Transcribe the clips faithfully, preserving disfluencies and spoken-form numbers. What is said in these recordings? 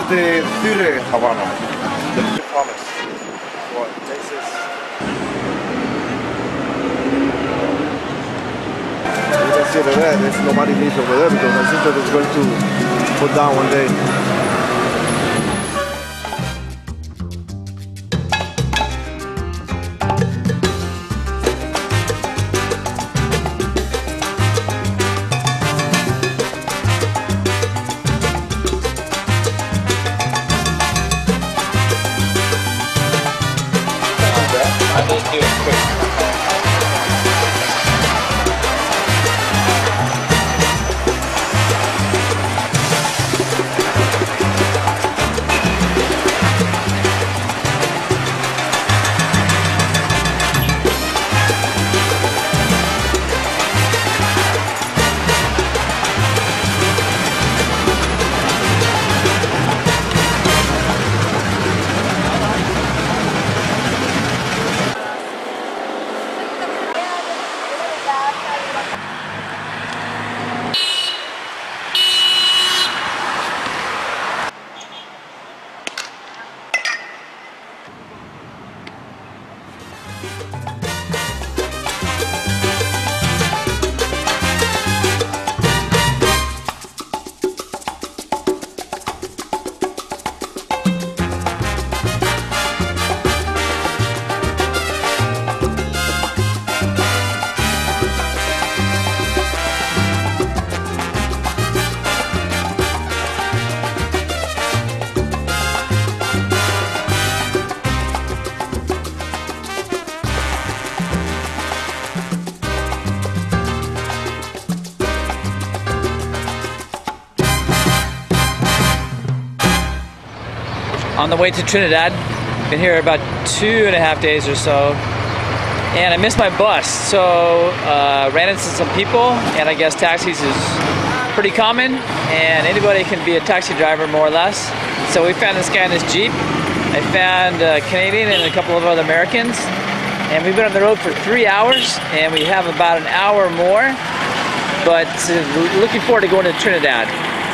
de Thule, Havana. The promise. What, Texas? You can see over there, there's nobody lives over there because I think that it's going to put down one day. I need to do it quick. On the way to Trinidad. Been here about two and a half days or so, and I missed my bus, so uh, ran into some people, and I guess taxis is pretty common, and anybody can be a taxi driver more or less. So we found this guy in his Jeep. I found a Canadian and a couple of other Americans, and we've been on the road for three hours, and we have about an hour more, but uh, looking forward to going to Trinidad.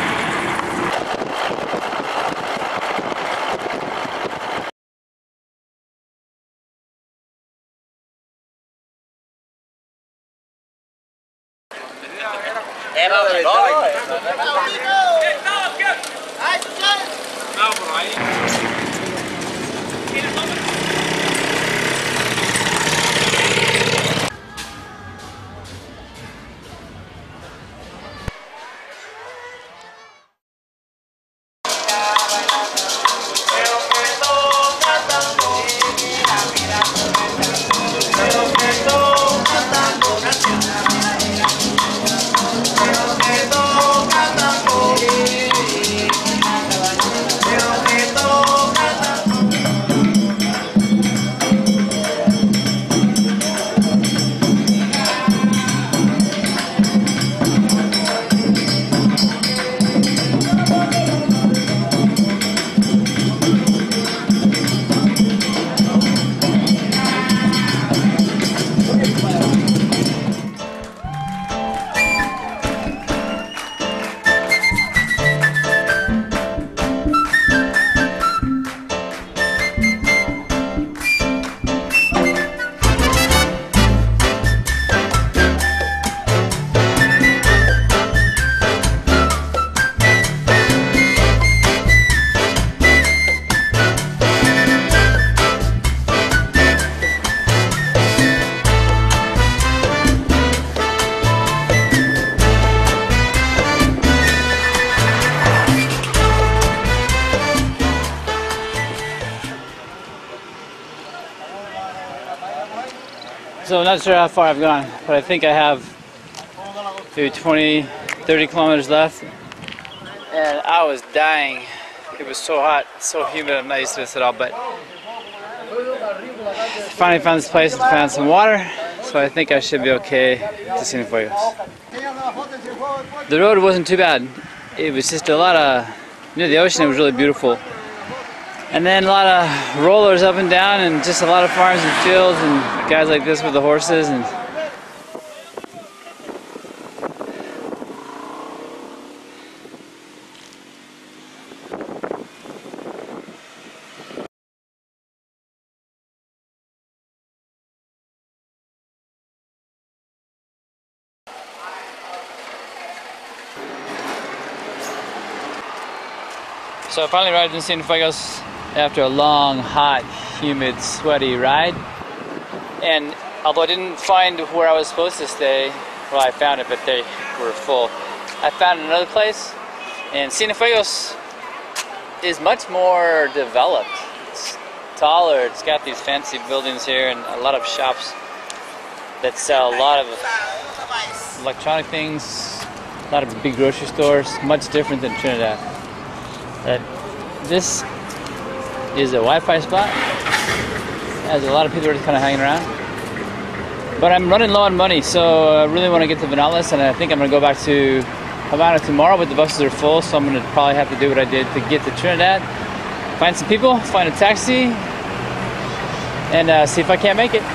So I'm not sure how far I've gone, but I think I have maybe twenty, thirty kilometers left. And I was dying. It was so hot, so humid. I'm not used to this at all, but finally found this place and found some water, so I think I should be okay to Cienfuegos. The road wasn't too bad. It was just a lot of, near the ocean, it was really beautiful. And then a lot of rollers up and down, and just a lot of farms and fields, and guys like this with the horses. And So I finally arrived in Cienfuegos after a long, hot, humid, sweaty ride. And although I didn't find where I was supposed to stay, well, I found it, but they were full. I found another place, and Cienfuegos is much more developed. It's taller, it's got these fancy buildings here and a lot of shops that sell a lot of electronic things, a lot of big grocery stores, much different than Trinidad. But this is a Wi-Fi spot, as a lot of people are just kind of hanging around. But I'm running low on money, so I really want to get to Vinales, and I think I'm going to go back to Havana tomorrow, but the buses are full, so I'm going to probably have to do what I did to get to Trinidad, find some people, find a taxi, and uh, see if I can't make it.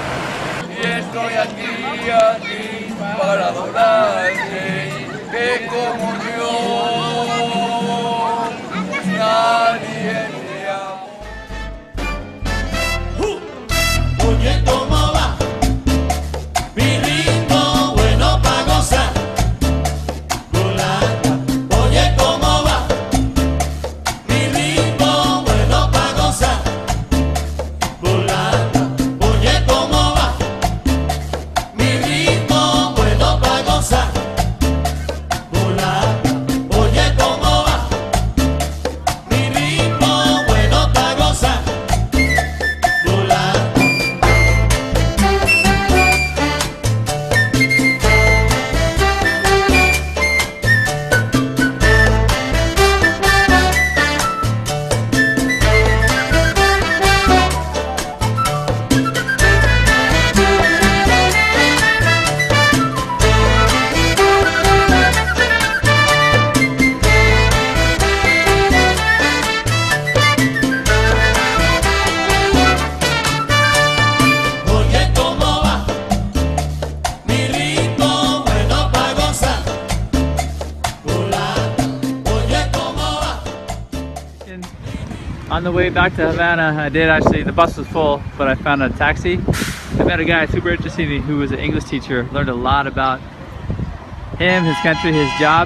On the way back to Havana, I did actually, the bus was full, but I found a taxi. I met a guy super interesting who was an English teacher, learned a lot about him, his country, his job.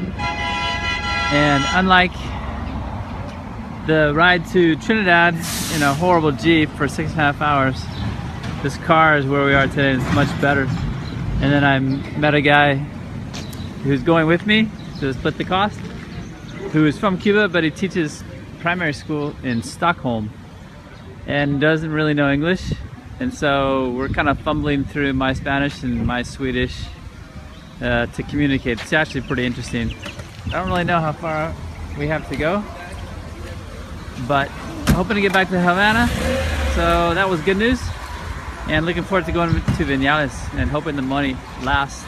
And unlike the ride to Trinidad in a horrible Jeep for six and a half hours, this car is where we are today, and it's much better. And then I met a guy who's going with me to split the cost, who is from Cuba, but he teaches primary school in Stockholm and doesn't really know English, and so we're kind of fumbling through my Spanish and my Swedish uh, to communicate. It's actually pretty interesting. I don't really know how far we have to go, but I'm hoping to get back to Havana, so that was good news, and looking forward to going to Vinales and hoping the money lasts.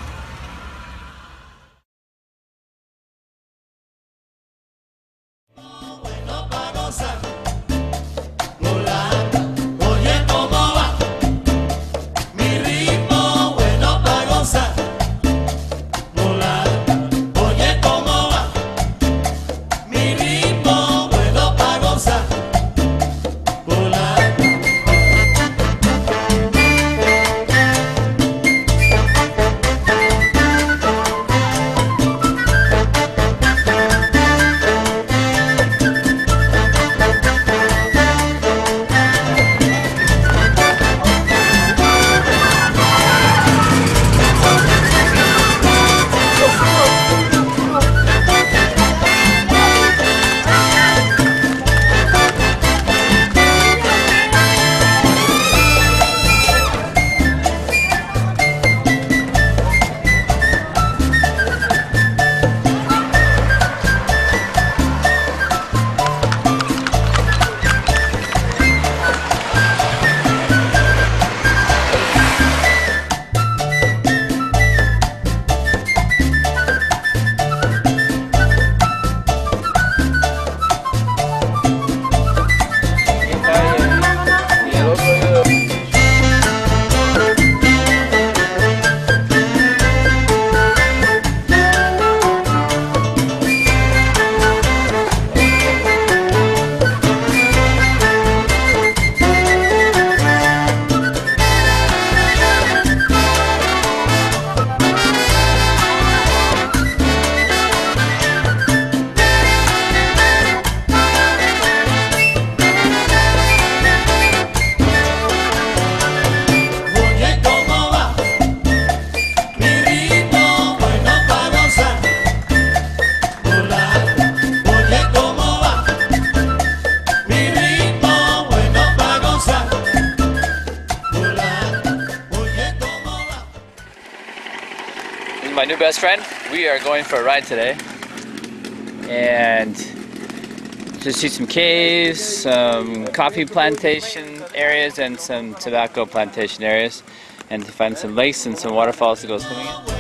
my new best friend. We are going for a ride today. And just see some caves, some coffee plantation areas, and some tobacco plantation areas. And to find some lakes and some waterfalls to go swimming in.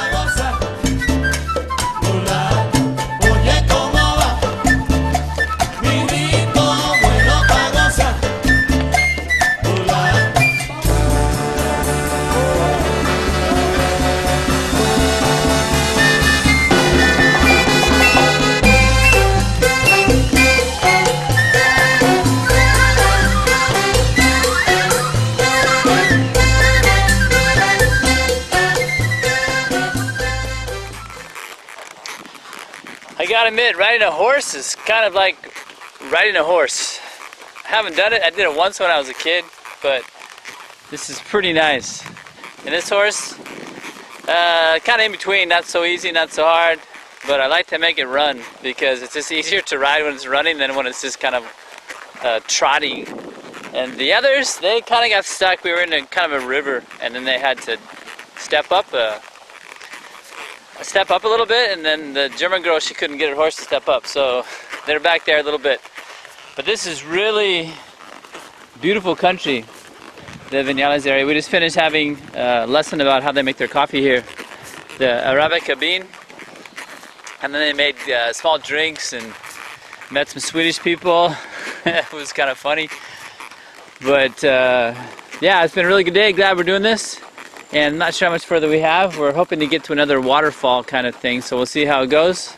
I gotta admit, riding a horse is kind of like riding a horse. I haven't done it. I did it once when I was a kid, but this is pretty nice. And this horse, uh, kind of in between, not so easy, not so hard, but I like to make it run because it's just easier to ride when it's running than when it's just kind of uh, trotting. And the others, they kind of got stuck. We were in a kind of a river, and then they had to step up a step up a little bit, and then the German girl, she couldn't get her horse to step up, so they're back there a little bit. But this is really beautiful country, the Vinales area. We just finished having a lesson about how they make their coffee here, the Arabica bean, and then they made uh, small drinks and met some Swedish people. It was kind of funny, but uh, yeah, it's been a really good day. Glad we're doing this. And not sure how much further we have. We're hoping to get to another waterfall kind of thing, so we'll see how it goes.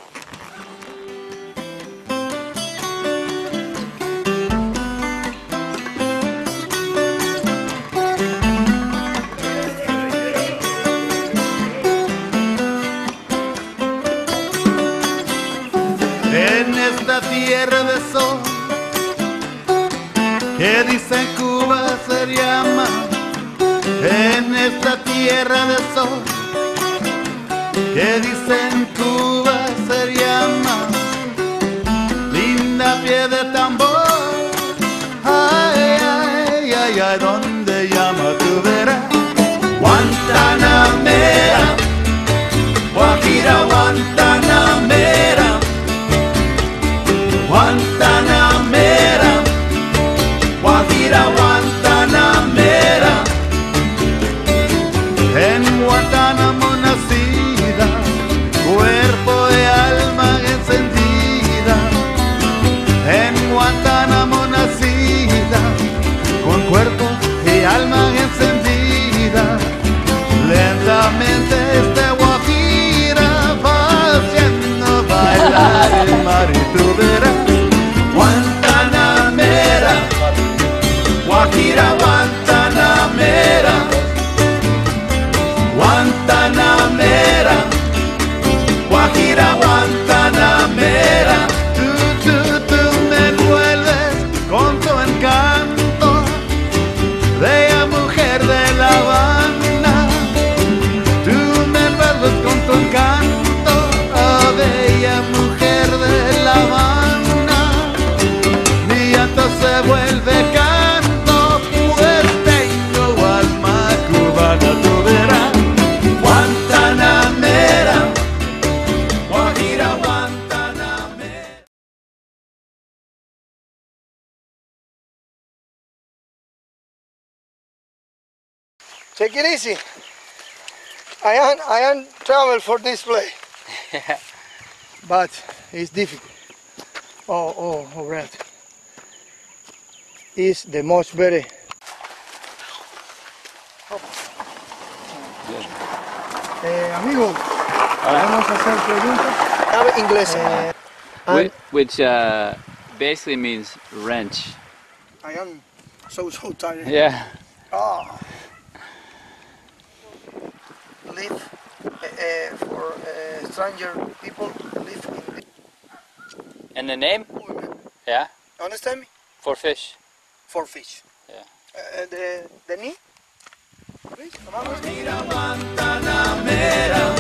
En esta tierra de sol que dicen Cuba se llama. En esta tierra de sol que dicen Cuba se llama, linda pie de tambor, ay, ay, ay, ay, donde llama tú verás, Guantanamera, Guajira, Guantanamera, Guantanamera, Guajira, Guantanamera. En Guantánamo nacida, cuerpo y alma encendida. En Guantánamo nacida, con cuerpo y alma encendida. Lentamente este Guajira va haciendo bailar el mar y tú verás. Guantanamera, Guajira, Guantanamera. Guantanamera, Guajira, Guantanamera. Tú, tú, tú me envuelves con tu encanto, bella mujer de La Habana. Tú me envuelves con tu encanto, oh, bella mujer de La Habana. Mi llanto se vuelve canto, pues tengo alma cubana, tú verás. Guantanamera, Guajira, Guantanamera. Take it easy. I am I am travel for this place. Yeah. But it's difficult. Oh, oh, oh, red. It's the most better. Eh, amigo, vamos a hacer preguntas. Habla inglés. Eh, Which, which uh, basically means wrench. I am so, so tired. Yeah. Oh. Live uh, for uh, stranger people, live in the And the name? women. Yeah. Understand me? For fish. For fish. Yeah. Uh, the, the knee? Please, vamos. Guantanamera,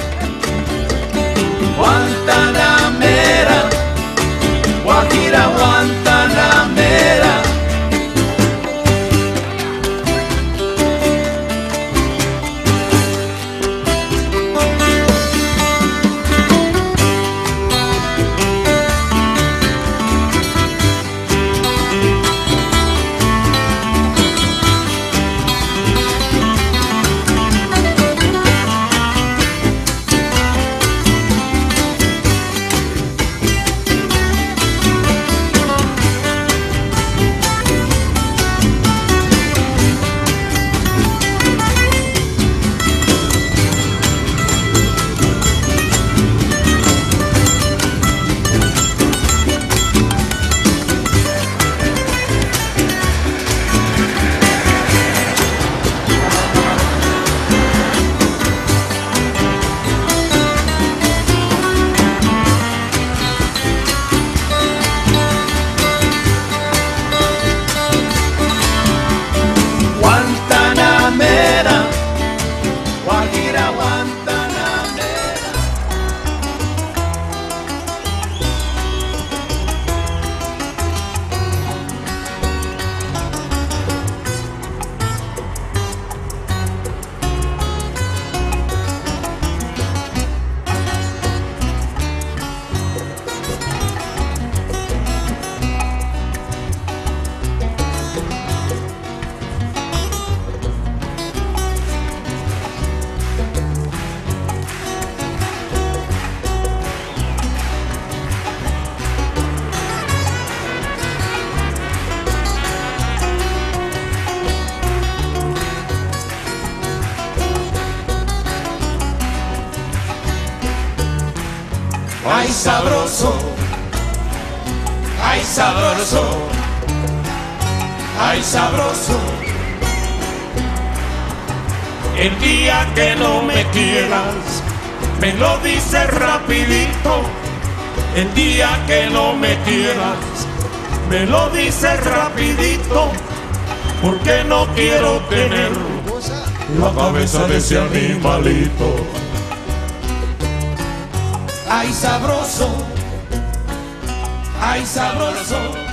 Guantanamera, Guajira, Guantanamera. Guantanamera, Guajira, Guantanamera. Ay, sabroso, ay, sabroso, ay, sabroso. El día que no me quieras, me lo dices rapidito. El día que no me quieras, me lo dices rapidito. Porque no quiero tener la cabeza de ese animalito. Ay, sabroso, ay, sabroso.